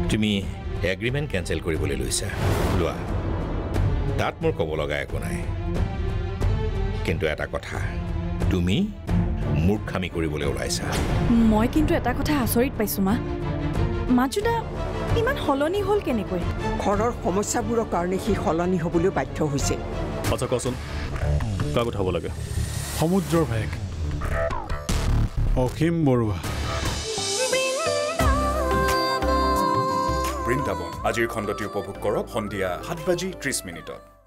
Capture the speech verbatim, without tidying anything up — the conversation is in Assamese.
তুমি এগ্ৰিমেণ্ট কেঞ্চেল কৰিবলৈ লৈছা লোৱা তাত মোৰ ক'ব লগা একো নাই কিন্তু এটা কথা তুমি মূৰ্খামি কৰিবলৈ ওলাইছা মই কিন্তু এটা কথা আচৰিত পাইছো মা মাজুদা ইমান সলনি হ'ল কেনেকৈ ঘৰৰ সমস্যাবোৰৰ কাৰণে সি সলনি হ'বলৈ বাধ্য হৈছে আচ্ছা কচোন কাক উঠাব লাগে সমুদ্ৰৰ ভায়েক অসীম বৰুৱা বৃন্দাবন আজিৰ খণ্ডটি উপভোগ কৰক সন্ধিয়া সাত বাজি ত্ৰিশ মিনিটত